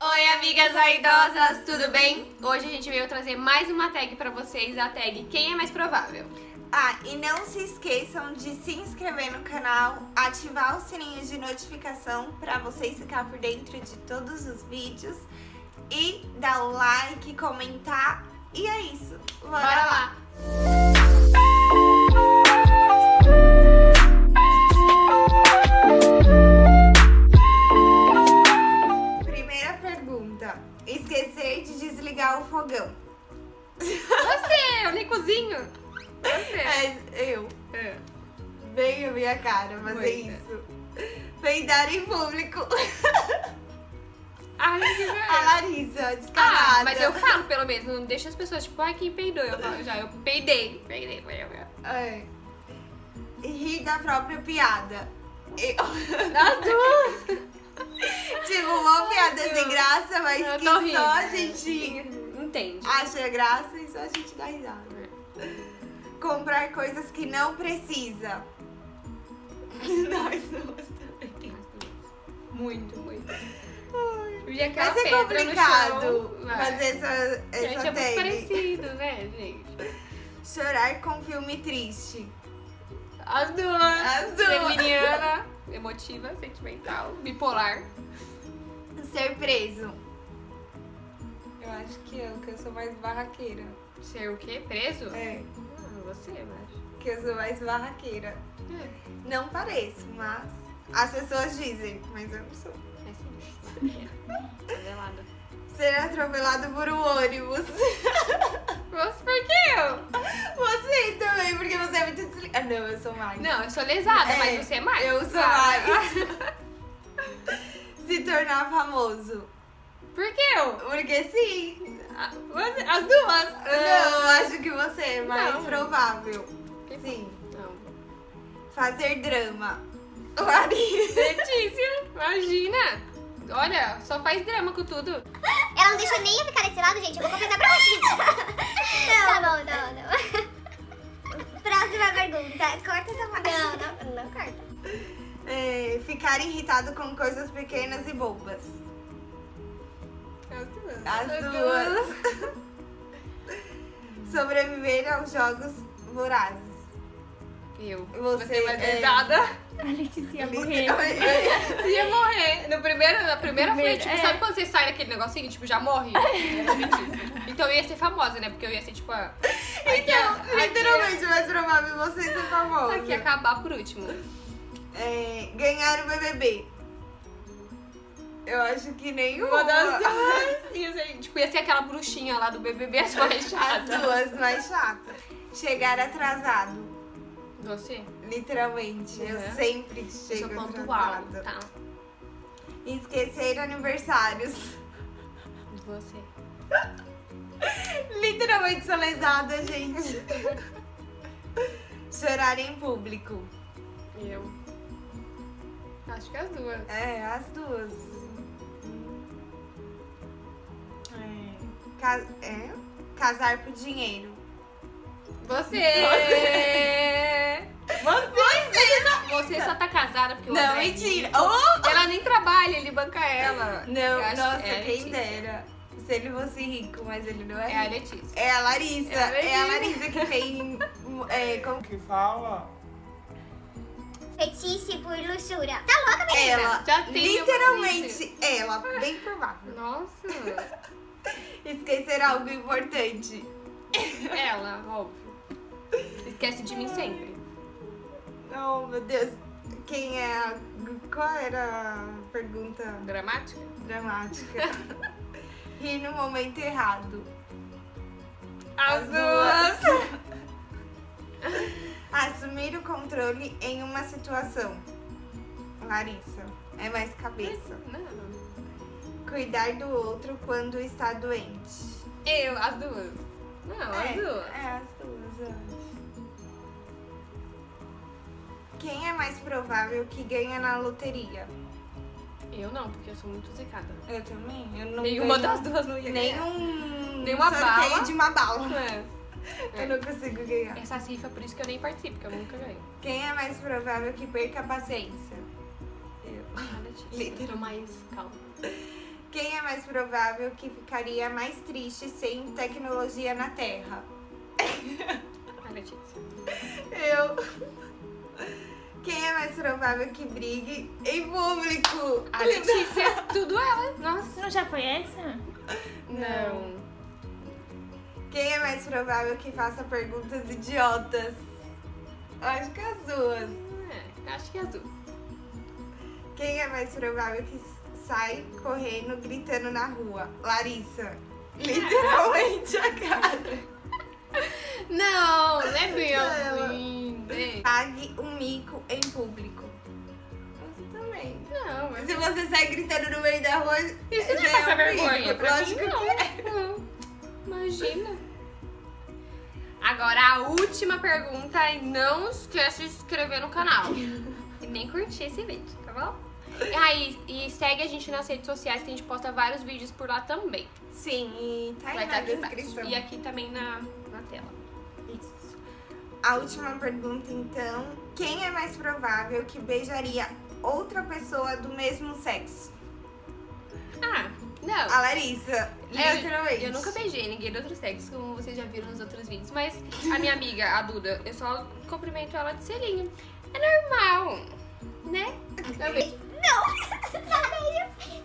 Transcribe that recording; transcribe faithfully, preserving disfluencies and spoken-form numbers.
Oi, amigas vaidosas, tudo bem? Hoje a gente veio trazer mais uma tag pra vocês, a tag Quem é Mais Provável? Ah, e não se esqueçam de se inscrever no canal, ativar o sininho de notificação pra vocês ficarem por dentro de todos os vídeos e dar o like, comentar, e é isso. Bora, Bora lá! lá! Primeira pergunta: esquecer de desligar o fogão. Você, eu nem cozinho. Você. É, eu. É. Bem a minha cara fazer Muito. isso. Peidar em público. Ai, que A velho. Larissa, descarada. Ah, mas eu falo pelo menos, não deixa as pessoas tipo, ai, quem peidou? Eu falo já, eu peidei. Peidei, foi eu. É. Rir da própria piada. Eu... As duas. Tipo, uma piada Ai, sem eu- graça, mas eu que tô só rindo. a gente Entende. acha graça e só a gente dá risada. Comprar coisas que não precisa. Nós duas também. Muito, muito. E Vai aquela ser pedra no complicado chão, vai. fazer essa, Gente, essa é muito tag. parecido, né, gente? Chorar com filme triste. As duas. As duas. Geminiana, emotiva, sentimental, bipolar. Ser preso. Eu acho que eu, que eu sou mais barraqueira. Ser o quê? Preso? É, Ah, você, eu acho. que eu sou mais barraqueira. É, Não pareço, mas as pessoas dizem, mas eu não sou. é sim. É. Revelada. Ser atropelado por um ônibus. Você, por que eu? Você também, porque você é muito desligada. Não, eu sou mais. Não, eu sou lesada, É, mas você é mais. eu sou claro. mais. Se tornar famoso. Por que eu? Porque sim. Ah, você- As duas? Não, acho que você é mais Não. provável. Que- Sim. Não. Fazer drama. Larissa. Letícia, imagina. Olha, só faz drama com tudo. Ela não deixou nem eu ficar desse lado, gente. Eu vou confessar pra vocês. Não. Tá bom, não, não. Próxima pergunta. Corta essa parte. Não, não, não corta. É, ficar irritado com coisas pequenas e bobas. As duas. As duas. Sobreviver aos jogos vorazes. Eu. Você Você é mais é- lesada. A Letícia ia Literalmente. morrer. Você ia morrer. No primeiro, na primeira Primeiro, frente, tipo, é. sabe quando você sai daquele negocinho, tipo, já morre? Era Letícia. Então eu ia ser famosa, né? Porque eu ia ser, tipo, a... Então, literalmente, mais provável você ser famosa. Aqui, acabar por último. É, ganhar o B B B. Eu acho que nenhuma. Uma das duas. Ia ser, tipo, ia ser aquela bruxinha lá do B B B, as mais As chatas. duas mais chatas. Chegar atrasado. Você? Literalmente. Eu Uhum. sempre Eu sou chego pontual, atrasada. tá? Esquecer aniversários. Você. Literalmente sou lesada, gente. Chorar em público. Eu. Acho que as duas. É, as duas. É, ca- é, casar por dinheiro. Você! Você! Você só tá casada porque o Não, André é mentira. rico. Oh! Ela nem trabalha, ele banca ela. Não, Eu acho nossa, que é a quem Letícia. dera. Se ele fosse rico, mas ele não é É a rico. Letícia. É a Larissa. É a É a Letícia. Larissa que tem. É, como que fala? Fetiche por luxúria. Tá louca, menina? ela. Já tem Literalmente ela. Bem provável. Nossa! Esquecer algo importante. Ela, óbvio. Esquece de mim sempre. Oh, meu Deus. Quem é a... Qual era a pergunta Dramática? dramática? Rir no momento errado. As As duas! Assumir o controle em uma situação. Larissa. É mais cabeça. Não. Cuidar do outro quando está doente. Eu, as duas. Não, as é, duas. É, as duas, eu acho. Quem é mais provável que ganha na loteria? Eu não, porque eu sou muito zicada. Eu também. Eu não Nenhuma ganho das duas não ia ganhar. nenhum Nenhuma sorteio bala. de uma bala. É. Eu não consigo ganhar. Essa cifra, por isso que eu nem participo, porque eu nunca ganho. Quem é mais provável que perca a paciência? Eu. Ah, Letícia, Literalmente. eu tô mais calma. Quem é mais provável que ficaria mais triste sem tecnologia na Terra? A Letícia. Eu. Quem é mais provável que brigue em público? A Letícia, tudo ela. Nossa. Não já foi essa? Não. Quem é mais provável que faça perguntas idiotas? Acho que as duas. É, acho que as duas. Quem é mais provável que sai correndo, gritando na rua? Larissa. Literalmente a cara. Não, não é bem Ela. assim. né? Pague um mico em público. Você também. Não, mas Se você sai gritando no meio da rua, isso não já é passar um vergonha. mico. Pra mim, Lógico não. que é. Não. Imagina. Agora a última pergunta e não esquece de se inscrever no canal. E nem curtir esse vídeo, tá bom? E aí, e segue a gente nas redes sociais que a gente posta vários vídeos por lá também. Sim, e tá aí Vai na estar aqui embaixo. descrição. E aqui também na, na tela. Isso. A última pergunta, então. Quem é mais provável que beijaria outra pessoa do mesmo sexo? Ah, não. A Larissa, É, literalmente. Eu nunca beijei ninguém de outro sexo, como vocês já viram nos outros vídeos. Mas a minha amiga, a Duda, eu só cumprimento ela de selinho. É normal, né? Eu beijo. Não! Só beijo.